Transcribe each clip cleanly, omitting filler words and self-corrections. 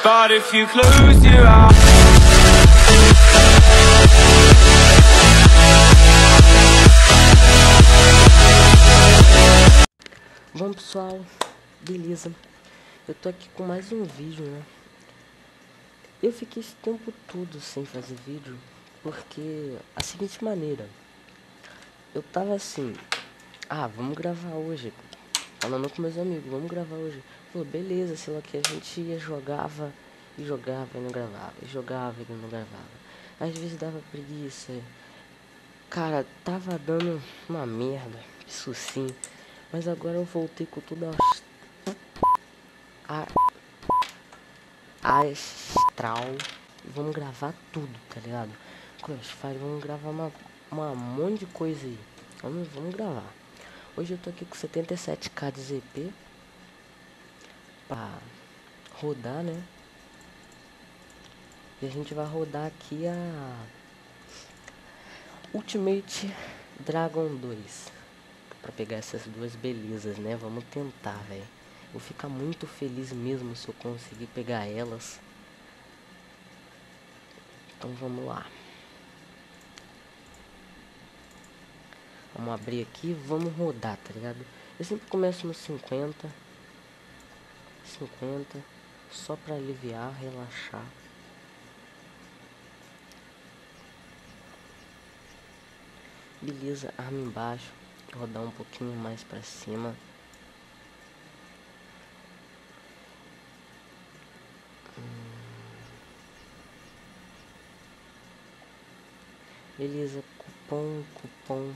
But if you close your eyes. Bom pessoal, beleza? Eu tô aqui com mais um vídeo, né? Eu fiquei esse tempo todo sem fazer vídeo porque a seguinte maneira, eu tava assim, vamos gravar hoje, falando com meus amigos, vamos gravar hoje. Pô, beleza, sei lá, que a gente ia, jogava e não gravava, e jogava e não gravava. Às vezes dava preguiça, cara, tava dando uma merda, isso sim. Mas agora eu voltei com tudo astral. Vamos gravar tudo, tá ligado? Crossfire, vamos gravar uma monte de coisa aí. Vamos gravar. Hoje eu tô aqui com 77k de ZP pra rodar, né? E a gente vai rodar aqui a Ultimate Dragon 2 pra pegar essas duas belezas, né? Vamos tentar, velho. Vou ficar muito feliz mesmo se eu conseguir pegar elas. Então vamos lá. Vamos abrir aqui e vamos rodar, tá ligado? Eu sempre começo no 50, só pra aliviar, relaxar. Beleza, arma embaixo, rodar um pouquinho mais pra cima. Beleza, cupom.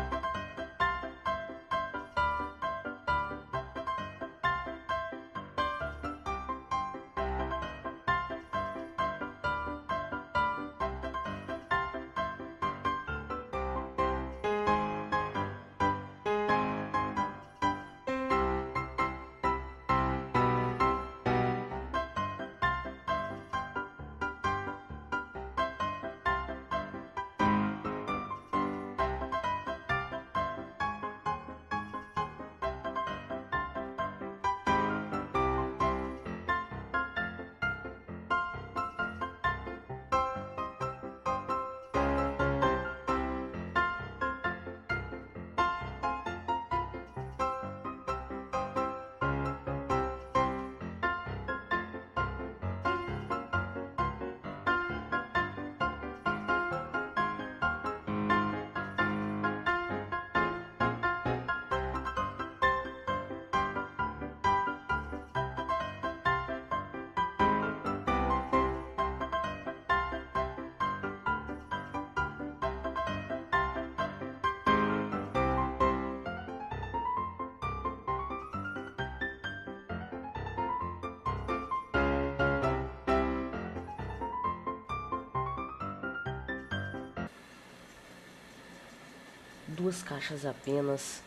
Duas caixas apenas.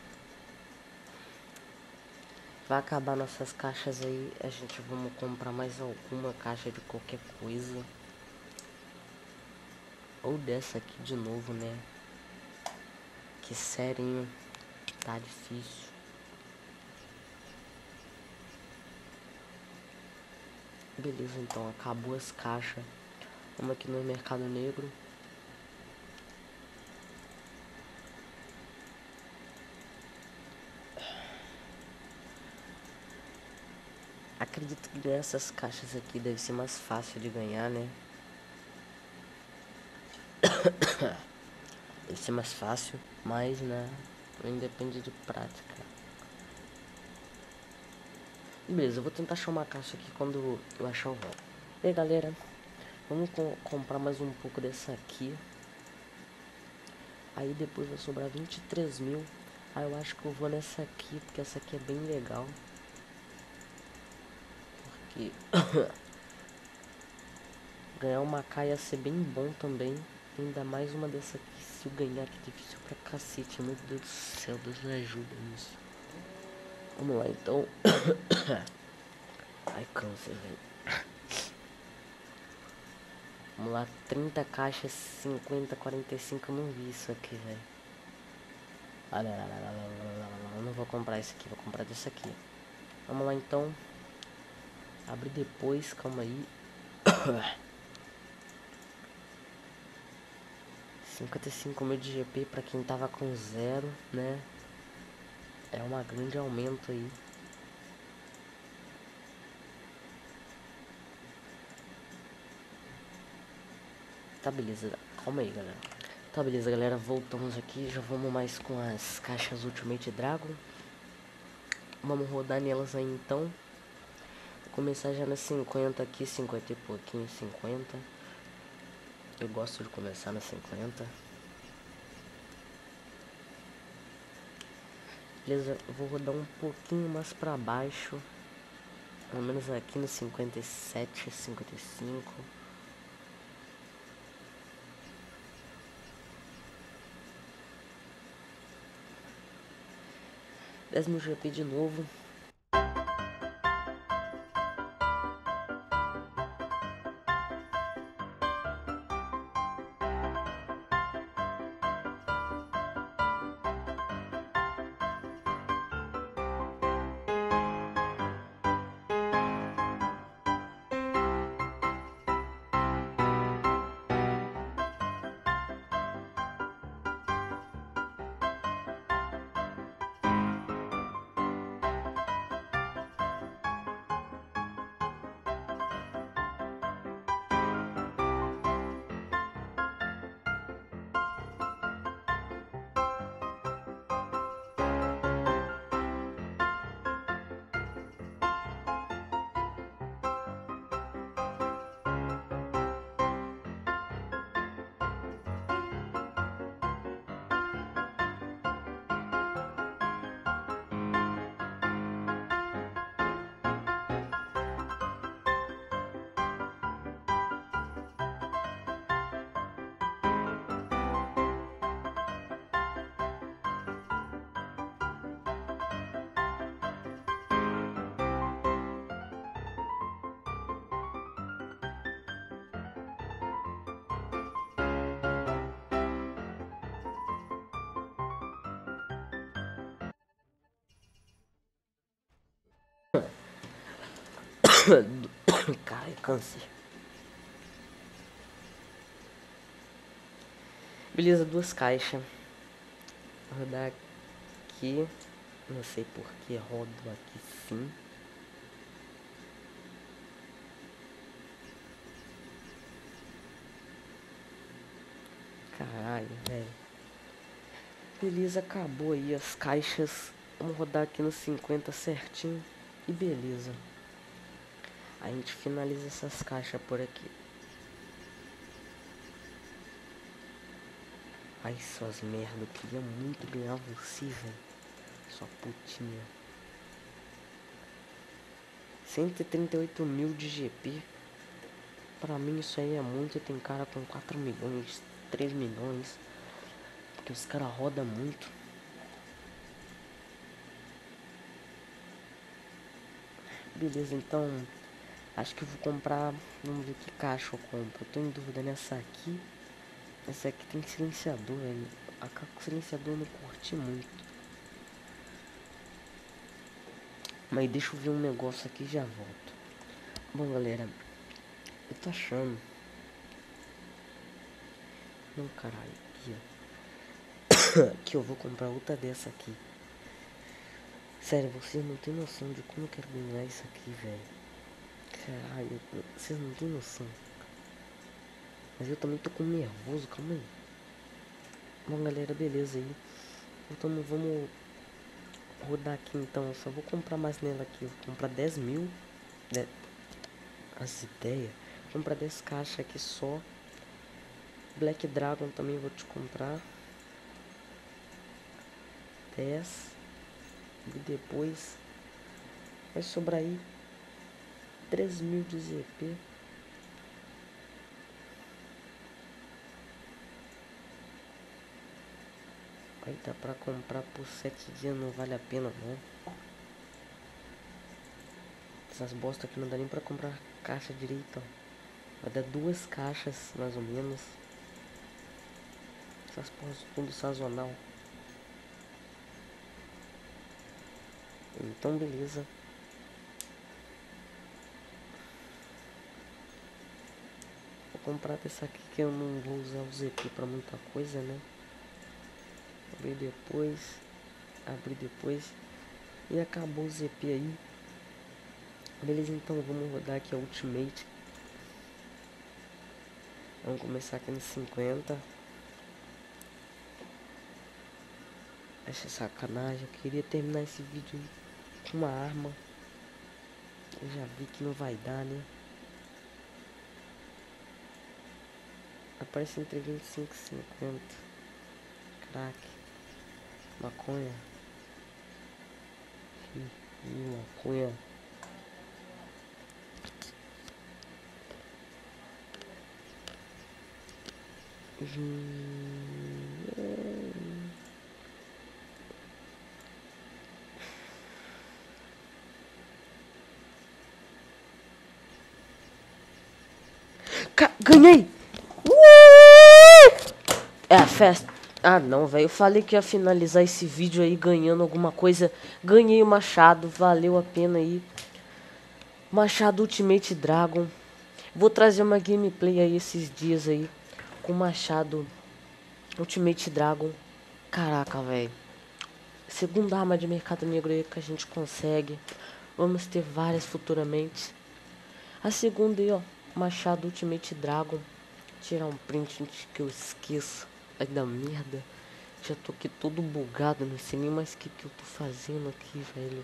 Vai acabar nossas caixas aí. A gente vamos comprar mais alguma caixa de qualquer coisa. Ou dessa aqui de novo, né? Que sério, tá difícil. Beleza, então acabou as caixas. Vamos aqui no Mercado Negro. Acredito que nessas caixas aqui deve ser mais fácil de ganhar, né? Deve ser mais fácil, mas né, independe de prática. Beleza, eu vou tentar achar uma caixa aqui quando eu achar o volta. E aí galera, vamos comprar mais um pouco dessa aqui. Aí depois vai sobrar 23 mil. Aí eu acho que eu vou nessa aqui, porque essa aqui é bem legal. Porque ganhar uma K ia ser bem bom também. Ainda mais uma dessa aqui, se eu ganhar, que é difícil pra cacete. Meu Deus do céu, Deus me ajuda nisso. Vamos lá então. Ai, câncer, velho. Vamos lá, 30 caixas, 50, 45, eu não vi isso aqui, velho. Eu não vou comprar esse aqui, vou comprar desse aqui. Vamos lá então. Abre depois, calma aí. 55 mil de GP pra quem tava com 0, né? É uma grande aumento aí. Tá, beleza. Calma aí, galera. Tá, beleza, galera. Voltamos aqui. Já vamos mais com as caixas Ultimate Dragon. Vamos rodar nelas aí, então. Vou começar já nas 50 aqui. 50 e pouquinho, 50. Eu gosto de começar nas 50. Beleza, vou rodar um pouquinho mais pra baixo. Pelo menos aqui no 57, 55. $10.000 GP de novo. Cara, câncer. Beleza, 2 caixas. Vou rodar aqui. Não sei por que rodo aqui sim. Caralho, velho. Beleza, acabou aí as caixas. Vamos rodar aqui no 50 certinho. E beleza. A gente finaliza essas caixas por aqui. Ai, suas merda, eu queria muito ganhar você, velho. Sua putinha. 138 mil de GP. Pra mim isso aí é muito. Tem cara com 4 milhões, 3 milhões. Porque os caras rodam muito. Beleza, então acho que eu vou comprar. Vamos ver que caixa eu compro. Eu tô em dúvida nessa aqui. Essa aqui tem silenciador, velho. A silenciador eu não curti muito. Mas deixa eu ver um negócio aqui e já volto. Bom, galera, eu tô achando. Não, caralho, aqui, ó. Que eu vou comprar outra dessa aqui. Sério, vocês não tem noção de como eu quero ganhar isso aqui, velho. Caralho, vocês não tem noção. Mas eu também tô com nervoso, calma aí. Bom, galera, beleza aí. Então vamos rodar aqui então. Eu só vou comprar mais nela aqui. Eu vou comprar 10 mil. As ideias. Vou comprar 10 caixas aqui só. Black Dragon também vou te comprar. 10. E depois vai sobrar aí 3.000 de ZP. Aí dá pra comprar por 7 dias, não vale a pena não. Essas bosta aqui não dá nem pra comprar caixa direita, ó. Vai dar 2 caixas, mais ou menos. Essas porras tudo sazonal. Então beleza. Vou comprar dessa aqui que eu não vou usar o ZP pra muita coisa, né? Abrir depois. E acabou o ZP aí. Beleza, então vamos rodar aqui a Ultimate. Vamos começar aqui no 50. Acho sacanagem, eu queria terminar esse vídeo com uma arma. Eu já vi que não vai dar, né? Aparece entre 25 e 50. Crack. Maconha. Maconha. Ganhei! É a festa. Ah não, velho. Eu falei que ia finalizar esse vídeo aí ganhando alguma coisa. Ganhei o machado. Valeu a pena aí. Machado Ultimate Dragon. Vou trazer uma gameplay aí esses dias aí. Com machado Ultimate Dragon. Caraca, velho. Segunda arma de mercado negro aí que a gente consegue. Vamos ter várias futuramente. A segunda aí, ó. Machado Ultimate Dragon. Tirar um print antes que eu esqueça. Vai dar merda. Já tô aqui todo bugado. Não sei nem mais o que eu tô fazendo aqui, velho.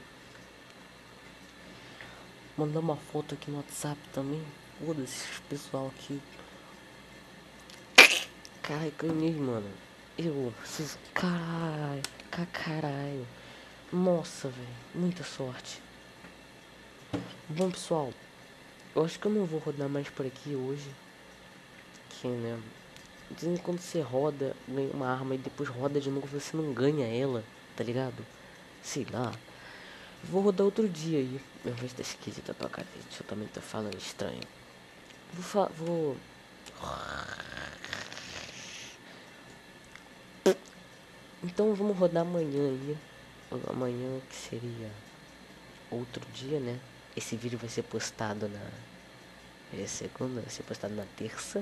Mandar uma foto aqui no WhatsApp também. Foda-se, pessoal aqui. Caralho, ganhei, mano. Vocês. Caralho. Nossa, velho. Muita sorte. Bom, pessoal. Eu acho que eu não vou rodar mais por aqui hoje. Que, né? Dizem que quando você roda, ganha uma arma e depois roda de novo, você não ganha ela, tá ligado? Sei lá. Vou rodar outro dia aí. Minha voz tá esquisita pra cacete. Eu também tô falando estranho. Vou. Então vamos rodar amanhã aí. Amanhã que seria outro dia, né? Esse vídeo vai ser postado na segunda, vai ser postado na terça.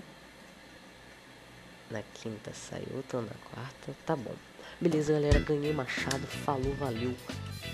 Na quinta sai outro, na quarta. Tá bom. Beleza, galera. Ganhei machado. Falou, valeu.